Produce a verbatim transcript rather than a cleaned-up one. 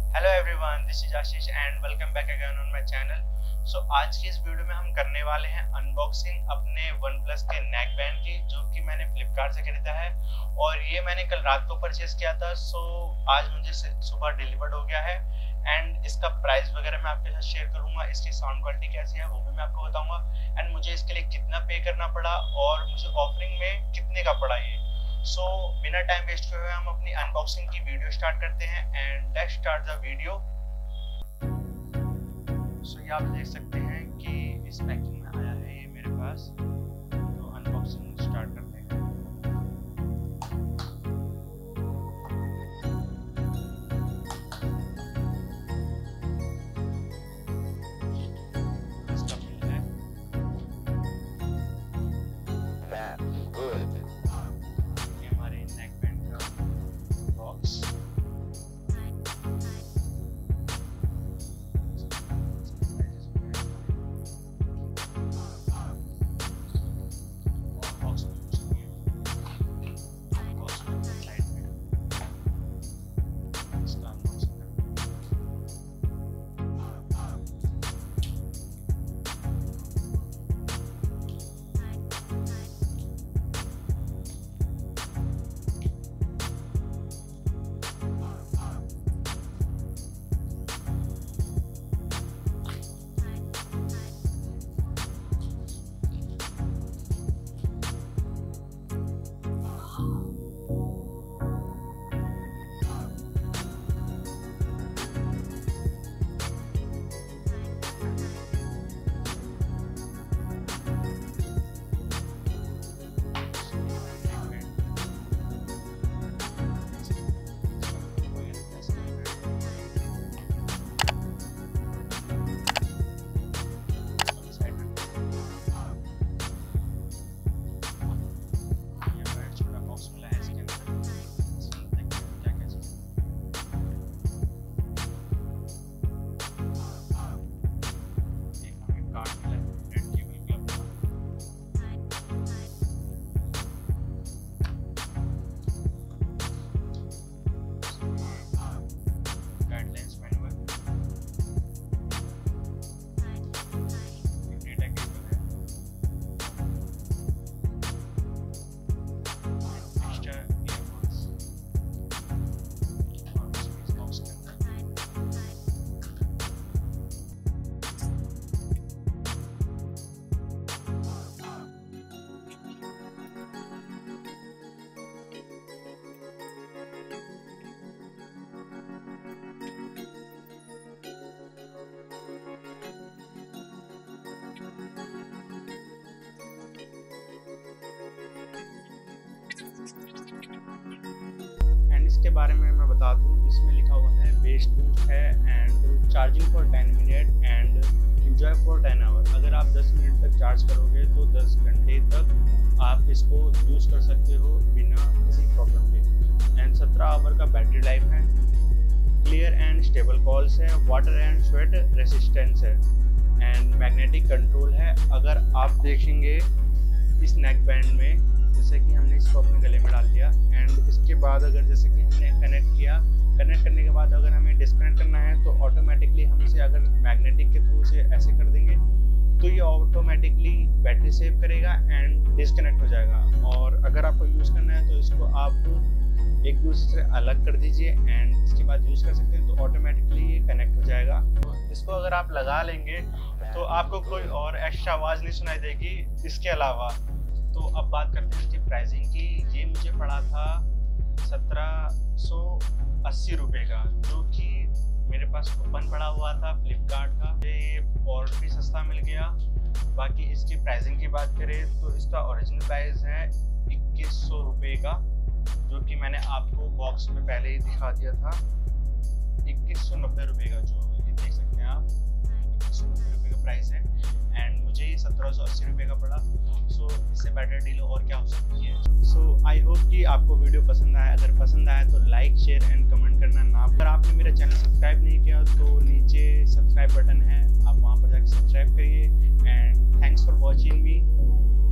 Hello everyone, this is Ashish and welcome back again on my channel. So आज की इस video में हम करने वाले हैं अनबॉक्सिंग अपने वन प्लस के नेक बैंड की, जो कि मैंने फ्लिपकार्ट से खरीदा है और ये मैंने कल रात को परचेज किया था। सो आज मुझे सुबह डिलीवर्ड हो गया है एंड इसका प्राइस वगैरह मैं आपके साथ शेयर करूंगा। इसकी साउंड क्वालिटी कैसी है वो भी मैं आपको बताऊंगा एंड मुझे इसके लिए कितना पे करना पड़ा और मुझे ऑफरिंग में कितने का पड़ा ये। सो so, बिना टाइम वेस्ट हुए हम अपनी अनबॉक्सिंग की वीडियो स्टार्ट करते हैं and let's start the video. So ये आप देख सकते हैं कि इस पैकिंग में आया है ये मेरे पास। तो अनबॉक्सिंग स्टार्ट करते हैं। एंड इसके बारे में मैं बता दूं, इसमें लिखा हुआ है बेस बूस्ट है and charging for ten minute and enjoy for ten hour. अगर आप दस मिनट तक चार्ज करोगे तो दस घंटे तक आप इसको यूज़ कर सकते हो बिना किसी प्रॉब्लम के। एंड सत्रह आवर का बैटरी लाइफ है, क्लियर एंड स्टेबल कॉल्स है, वाटर एंड स्वेट रेसिस्टेंस है एंड मैग्नेटिक कंट्रोल है। अगर आप देखेंगे इस नेक बैंड में, जैसे कि हमने इसको अपने गले में डाल दिया एंड इसके बाद अगर जैसे कि हमने कनेक्ट किया, कनेक्ट करने के बाद अगर हमें डिस्कनेक्ट करना है तो ऑटोमेटिकली हम इसे अगर मैग्नेटिक के थ्रू से ऐसे कर देंगे तो ये ऑटोमेटिकली बैटरी सेव करेगा एंड डिस्कनेक्ट हो जाएगा। और अगर आपको यूज़ करना है तो इसको आप एक दूसरे से अलग कर दीजिए एंड इसके बाद यूज़ कर सकते हैं तो ऑटोमेटिकली ये कनेक्ट हो जाएगा। तो इसको अगर आप लगा लेंगे तो आपको कोई और एक्स्ट्रा आवाज़ नहीं सुनाई देगी इसके अलावा। तो अब बात करते हैं इसकी प्राइसिंग की। ये मुझे पड़ा था सत्रह सौ अस्सी रुपये का, जो कि मेरे पास कूपन पड़ा हुआ था फ्लिपकार्ट का। ये और भी सस्ता मिल गया। बाकी इसकी प्राइसिंग की बात करें तो इसका ओरिजिनल प्राइस है इक्कीस सौ रुपये का, जो कि मैंने आपको बॉक्स में पहले ही दिखा दिया था। इक्कीस सौ नब्बे रुपये का, जो ये देख सकते हैं आप, इक्कीस सौ नब्बे रुपये का प्राइस है एंड मुझे ये सत्रह सौ अस्सी रुपये का पड़ा। सो so, इससे बेटर डील और क्या हो सकती है। सो आई होप कि आपको वीडियो पसंद आया। अगर पसंद आया तो लाइक शेयर एंड कमेंट करना ना। अगर आपने मेरा चैनल सब्सक्राइब नहीं किया तो नीचे सब्सक्राइब बटन है, आप वहाँ पर जाकर सब्सक्राइब करिए and thanks for watching me.